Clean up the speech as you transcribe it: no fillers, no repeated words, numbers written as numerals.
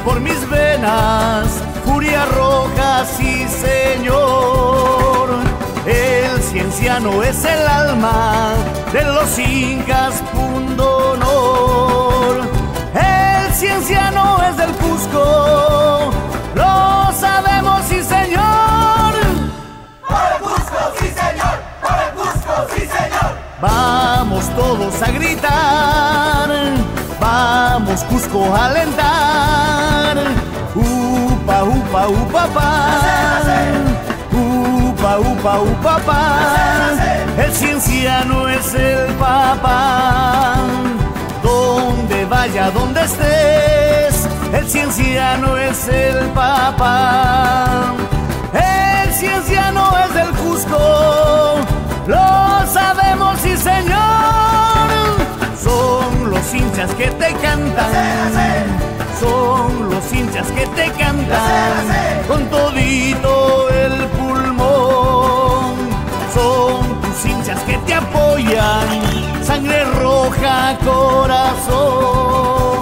por mis venas, furia roja, sí señor. El cienciano es el alma de los incas, punto honor. El cienciano es del Cusco, lo sabemos, sí señor. Por el Cusco, sí señor, por el Cusco, sí señor. Vamos todos a gritar, vamos Cusco a alentar. Upa, upa, upa, pa. Upa, upa, upa, pa. El cienciano es el papá. Donde vaya, donde estés, el cienciano es el papá. El cienciano es del Cusco, lo sabemos, sí señor. Son los hinchas que te cantan, son los hinchas que te cantan con todito el pulmón. Son tus hinchas que te apoyan, sangre roja, corazón.